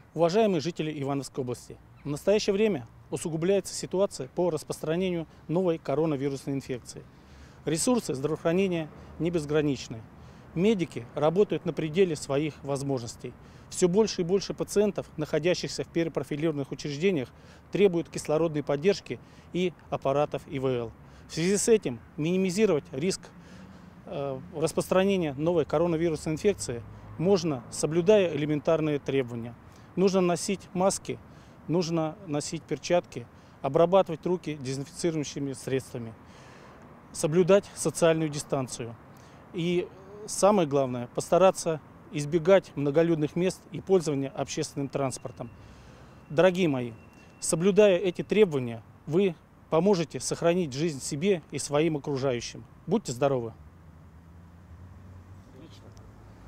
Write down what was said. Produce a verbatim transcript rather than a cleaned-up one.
Уважаемые жители Ивановской области, в настоящее время усугубляется ситуация по распространению новой коронавирусной инфекции. Ресурсы здравоохранения не безграничны. Медики работают на пределе своих возможностей. Все больше и больше пациентов, находящихся в перепрофилированных учреждениях, требуют кислородной поддержки и аппаратов И В Л. В связи с этим минимизировать риск э, распространения новой коронавирусной инфекции можно, соблюдая элементарные требования. Нужно носить маски, нужно носить перчатки, обрабатывать руки дезинфицирующими средствами, соблюдать социальную дистанцию. И самое главное, постараться избегать многолюдных мест и пользования общественным транспортом. Дорогие мои, соблюдая эти требования, вы поможете сохранить жизнь себе и своим окружающим. Будьте здоровы!